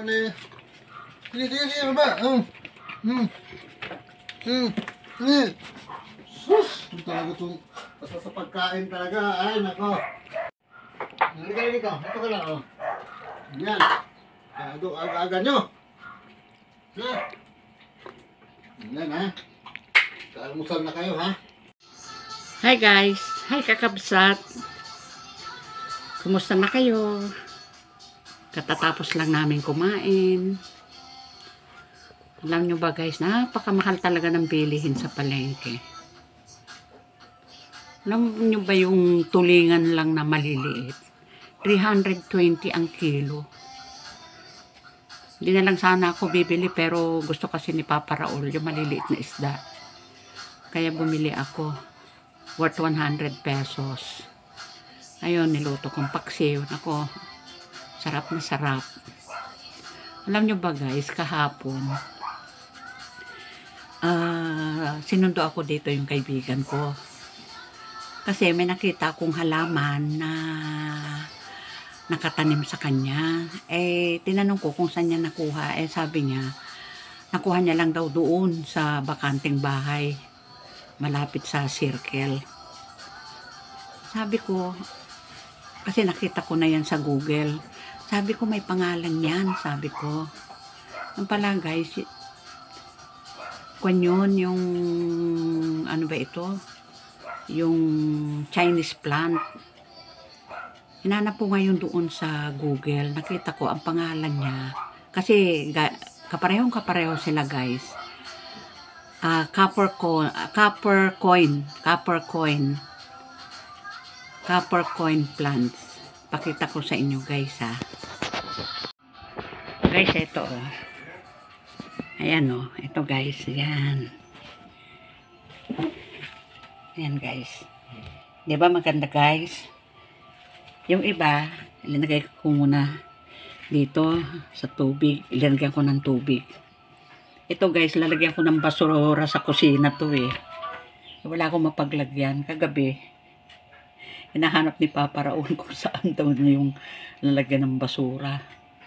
Ano eh. Sige, baba. Sus! Ito talaga itong basta sa pagkain talaga. Ay, nako. Halika. Ito ka lang, oh. Yan. Aga-aga nyo. Ha? Yan, ha? Kaalmusal na kayo, ha? Hi guys! Hi kakabsat! Kumusta na kayo? Katatapos lang namin kumain. Alam nyo ba guys, napakamahal talaga ng bilihin sa palengke. Alam nyo ba yung tulingan lang na maliliit? 320 ang kilo. Hindi na lang sana ako bibili pero gusto kasi ni Papa Raul yung maliliit na isda. Kaya bumili ako. Worth 100 pesos. Ayun, niluto kong paksiw. Ako, sarap na sarap. Alam nyo ba guys, kahapon, sinundo ako dito yung kaibigan ko. Kasi may nakita akong halaman na nakatanim sa kanya. Eh, tinanong ko kung saan niya nakuha. Eh, sabi niya, nakuha niya lang daw doon sa bakanting bahay. Malapit sa circle. Sabi ko, kasi nakita ko na yan sa Google. Sabi ko, may pangalan yan. Sabi ko. Ang pala guys, kung yun, yung, ano ba ito? Yung Chinese plant. Hinanap ko ngayon doon sa Google. Nakita ko ang pangalan niya. Kasi kapareho sila guys. Copper coin plants. Pakita ko sa inyo guys ha. Guys, ito oh. Ayan oh, ito guys, yan. Ayan guys. 'Di ba maganda guys? Yung iba, ilalagay ko muna dito sa tubig. Ilalagyan ko ng tubig. Ito guys, lalagyan ko ng basura sa kusina to eh. Wala akong mapaglagyan. Kagabi, hinahanap ni Papa Raul kung saan daw na yung lalagyan ng basura.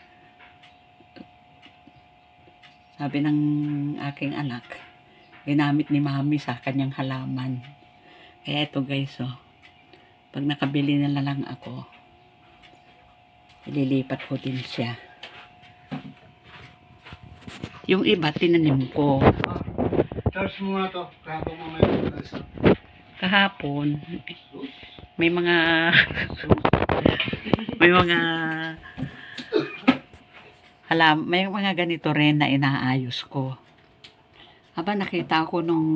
Sabi ng aking anak, ginamit ni Mami sa kanyang halaman. Kaya ito guys, oh, pag nakabili na lang ako, ililipat ko din siya. Yung iba, tinanim ko. Charge mo nga to. Kahapon mo may isa. Kahapon, may mga may mga ganito rin na inaayos ko. Aba, nakita ko nung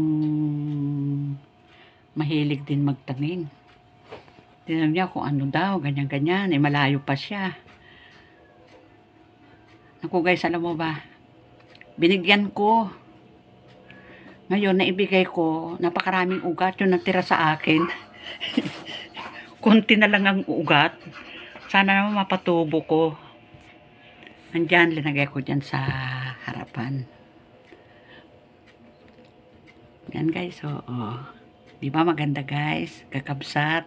mahilig din magtanim. Tinanong niya kung ano daw, ganyan-ganyan. Eh, malayo pa siya. Naku guys, alam mo ba? Binigyan ko. Ngayon, naibigay ko, napakaraming ugat yung natira sa akin. Kunti na lang ang ugat. Sana naman mapatubo ko. Andyan, linagay ko dyan sa harapan. Yan guys, oo. Di ba maganda guys? Kakabsat.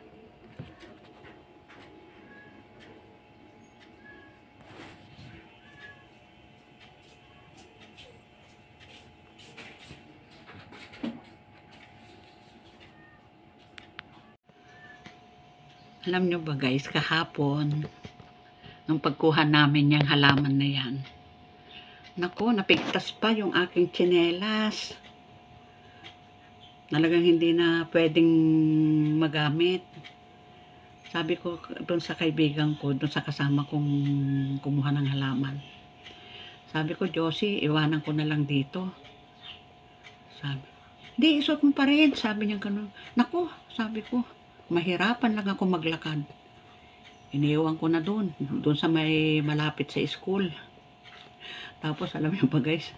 Alam nyo ba guys, kahapon, nung pagkuha namin yung halaman na yan, naku, napigtas pa yung aking tsinelas. Talagang hindi na pwedeng magamit. Sabi ko doon sa kaibigan ko, doon sa kasama kong kumuha ng halaman. Sabi ko, Josie, iwanan ko na lang dito. Sabi, hindi, isuot mo pa rin. Sabi niya ganun. Naku, sabi ko, mahirapan lang ako maglakad. Iniiwan ko na doon sa may malapit sa school. Tapos alam niyo ba guys,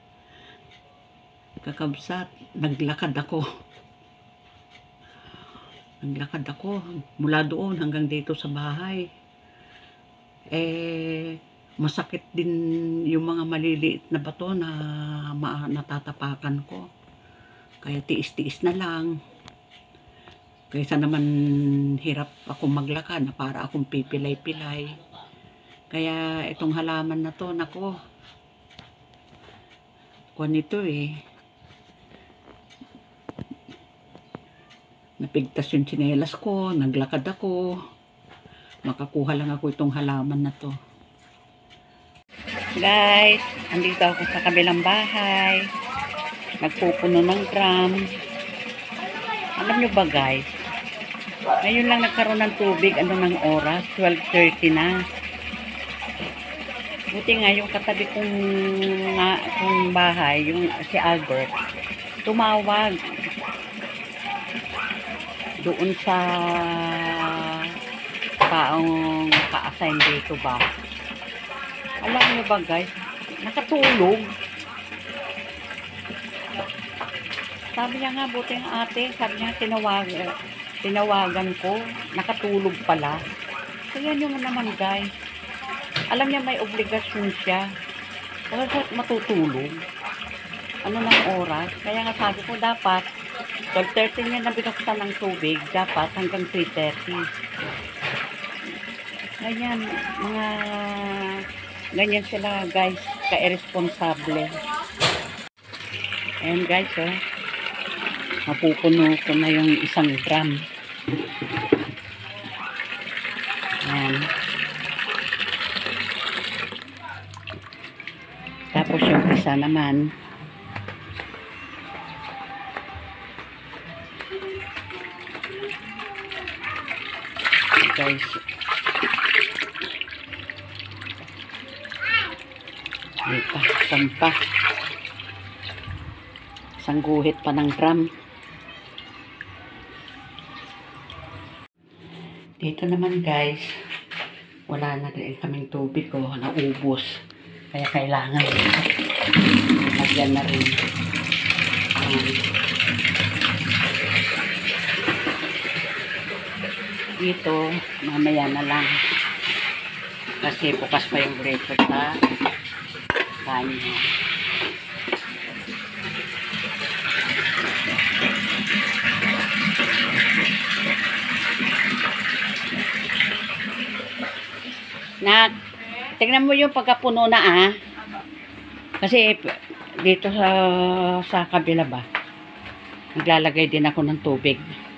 kakabsat, naglakad ako mula doon hanggang dito sa bahay. Eh, masakit din yung mga maliliit na bato na natatapakan ko. Kaya tiis-tiis na lang. Kaysa naman hirap ako maglakad na para akong pipilay-pilay. Kaya itong halaman na to, nako, kuwan ito eh. Napigtas yung tsinelas ko, naglakad ako. Makakuha lang ako itong halaman na to. Guys, andito ako sa kabilang bahay. Nagpupuno ng drum. Alam nyo ba guys, ngayon lang nagkaroon ng tubig, ano ng oras? 12:30 na. Buti nga yung katabi kong bahay, yung si Albert, tumawag doon sa taong ka-assign dito ba. Alam nyo ba guys, nakatulog. Sabi niya nga, buti ang ate, sabi niya tinawagan ko, nakatulog pala. Kaya nyo naman guys, alam niya may obligasyon siya. Bakit matutulog? Ano ng oras? Kaya nga sabi ko dapat 12:30 niya nabinuksan ng tubig, dapat hanggang 3:30. Ganyan sila guys, ka-irresponsable. Ayan guys, oh. Mapupuno ko na yung isang drum. Ayan. Tapos yung isa naman, guys, sampa. Isang guhit pa ng drum. Dito naman guys, wala na rin kaming tubig ko, naubos. Kaya kailangan lagyan na rin. Dito, mamaya na lang. Kasi bukas pa yung breaker sa banyo. Nak, tignan mo yung pagkapuno na ah. Kasi dito sa kabila ba, naglalagay din ako ng tubig.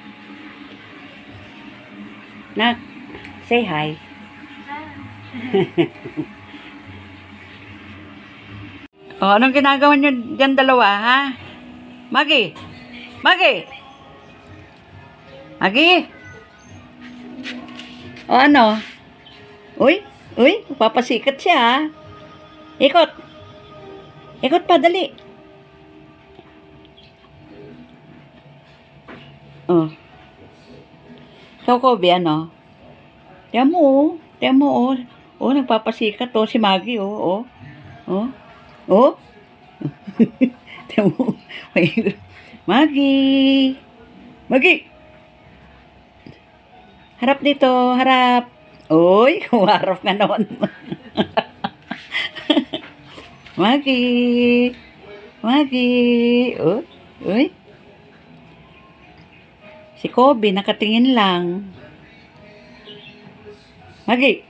Nak, say hi. Oh, anong ginagawa niyo diyan dalawa, ha? Maggie! Maggie! Maggie! O ano? Uy! Uy! Papasikat siya, ha? Ikot! Ikot pa, dali! Oh. So, Kobe, ano? Tiyan mo, oh. Tiyan mo, oh. Oh, nagpapasikat, oh. Si Maggie, oh. Oh. Oh. Oh. Tiyan mo. Maggie! Maggie! Harap dito, harap. Uy, humarap nga naman. Maggie! Maggie! Oh. Uy. Si Kobe, nakatingin lang. Maggie!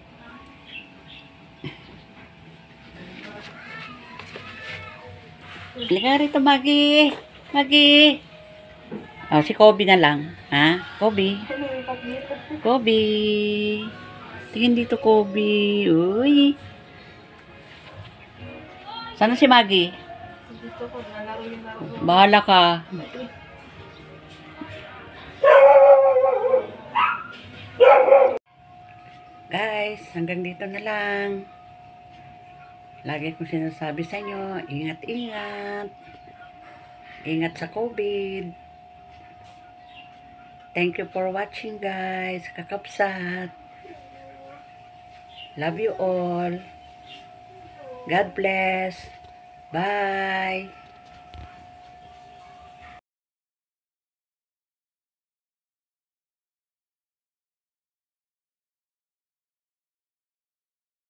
Halika rito, Maggie! Maggie! Oh, si Kobe na lang. Ha? Kobe? Kobe! Tingin dito, Kobe. Uy! Sana si Maggie? Dito ko, nalaro yung laro. Bahala ka. Guys, hanggang dito na lang. Lagi kong sinasabi sa inyo, ingat-ingat. Ingat sa COVID. Thank you for watching guys. Kakapsat. Love you all. God bless. Bye.